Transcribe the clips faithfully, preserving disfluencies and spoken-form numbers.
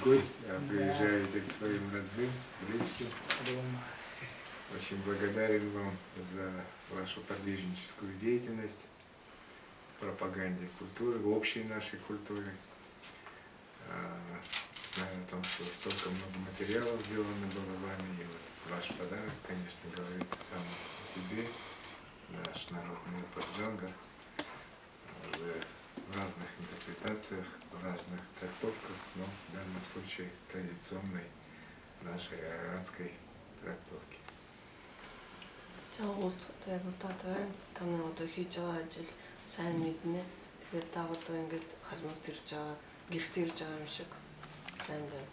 гость, а приезжаете к своим родным, близким. Очень благодарен вам за вашу подвижническую деятельность в пропаганде культуры, в общей нашей культуре. Знаю о том, что столько много материалов сделано было вами, и вот ваш подарок, конечно, говорит сам о себе, наш народный опыт джанга в разных интерпретациях, в разных трактовках, но в данном случае традиционной нашей аратской трактовки. За уулзалтайг удаад байна. Таны одоо хийж байгаа ажил сайн мэднэ. Тэгээд та одоо ингээд халмагт ирж байгаа, гэрт ирж байгаа юм шиг сайн байна.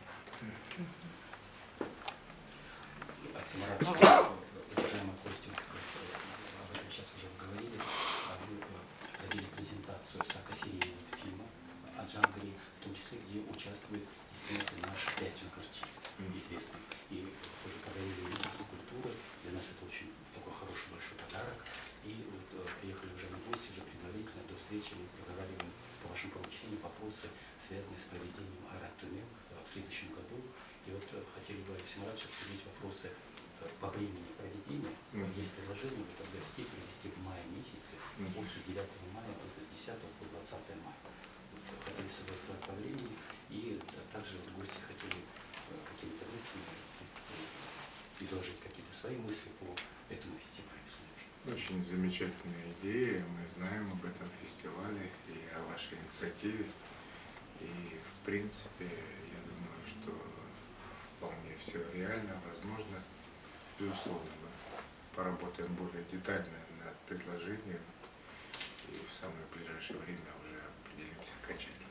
Уважаемый гости, об этом сейчас уже говорили, вы провели презентацию сорокасерийного фильма о Джангаре, в том числе, где участвует и снятый наш пять джангарчи, известный. И тоже говорили министерство культуры, для нас это очень такой хороший большой подарок. И вот приехали уже на гости, уже предварительно до встречи мы проговариваем по вашему поручению вопросы, связанные с проведением Арат-Тумен в следующем году. И вот хотели бы, Алексей Маратович, обсудить вопросы по времени проведения. Mm-hmm. Есть предложение вот, от гостей провести в мае месяце, mm-hmm. после девятого мая, это с десятого по двадцатое мая. Вот, хотели согласовать по времени, и также гости хотели какими-то мыслями изложить какие-то свои мысли по этому фестивалю. Очень замечательная идея, мы знаем об этом фестивале и о вашей инициативе. И в принципе, я думаю, что вполне все реально, возможно. Безусловно, мы поработаем более детально над предложением и в самое ближайшее время уже определимся окончательно.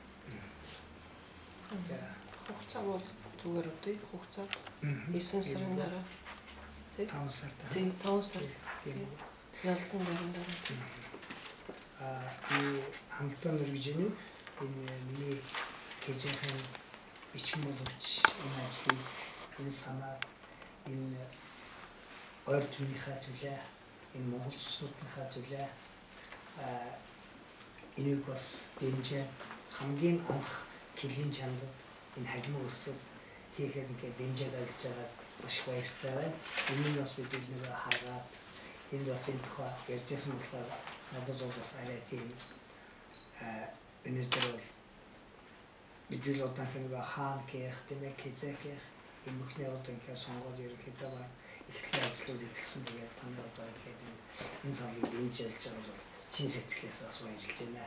Хугацаа бол зүгээр үү? Хугацаа девять сарын дараа. таван сарда. Тийм, таван сард. Ялтан дарын дараа. Аа, и хамтан өргөжний энэ миний хийж байгаа бичмэл боловч энэ ажлыг энэ санаа энэ ойр түмийнхаа төлөө энэ монголчуудынхаа төлөө аа энийг бас дэмжээ хамгийн анх килийн чанарт энэ хагмын өсөд хийхэд ингээд дэмжээд ажиллаж байгаа маш баяртай байна. Энийг бас бид нэг хараад энэ бас энэ тухай ярьжсэн болохоор надад бол бас арай тийм аа өнөөдөр бол бид л одоо нэг хаан гэх тэмээ хизээх энэ бүхний одоо ингээд сонгоод ерөнхийдөө баг эхлээ ажлууд эхэлсэн. Тэгээд танд одоо ингээд энэ саналыг дэмжиж байгаа бол чин сэтгэлээс бас баярлж байна.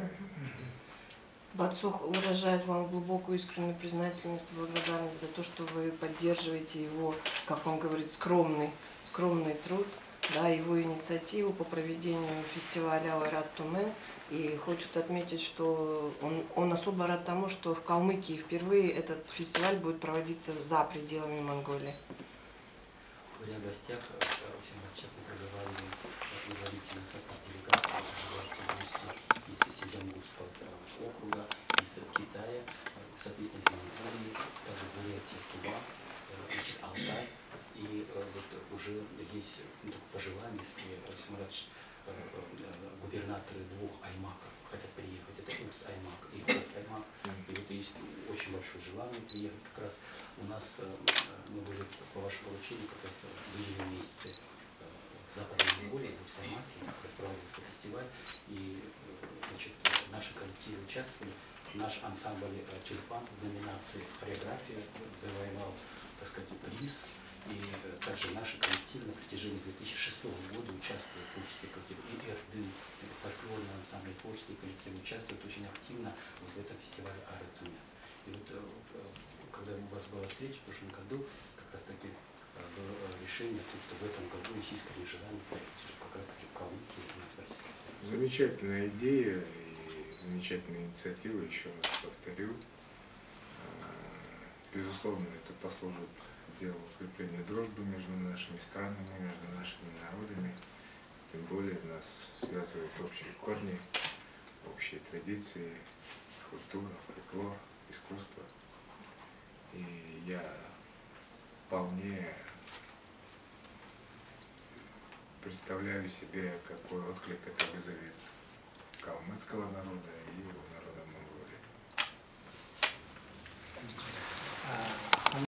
Бацух выражает вам глубокую искреннюю признательность и благодарность за то, что вы поддерживаете его, как он говорит, скромный, скромный труд, да, его инициативу по проведению фестиваля Арат-Тумен. И хочет отметить, что он, он особо рад тому, что в Калмыкии впервые этот фестиваль будет проводиться за пределами Монголии. Говоря о гостях, сейчас мы проговариваем предварительный состав делегации, гости из Синьцзянгурского округа, из Китая, соответственно, из Монголии, также Бурятия, Тува, значит, Алтай. И вот уже есть ну, пожелания, если Алексей Маратович, губернаторы двух аймаков хотят приехать, это Уфс-Аймак и Хоф-Аймак. И вот есть очень большое желание приехать. Как раз у нас, мы были по вашему поручению, как раз в июне месяце в Западной Монголии, в Уфс-Аймаке, проводился фестиваль. И значит, наши коллективы участвовали. Наш ансамбль «Тюльпан» в номинации «Хореография» завоевал, так сказать, приз. И также наши коллективы на протяжении две тысячи шестого года участвуют в творчестве коллектива. И Эрдын, фольклорный ансамбль, творческий коллектив участвует очень активно вот в этом фестивале Арат-Тумен. И вот когда у вас была встреча в прошлом году, как раз таки было решение о том, что в этом году есть искреннее желание провести, что как раз таки в Калмыкии у нас в России. Замечательная идея и замечательная инициатива, еще раз повторю. Безусловно, это послужит делу укрепления дружбы между нашими странами, между нашими народами. Тем более нас связывают общие корни, общие традиции, культура, фольклор, искусство. И я вполне представляю себе, какой отклик это вызовет калмыцкого народа и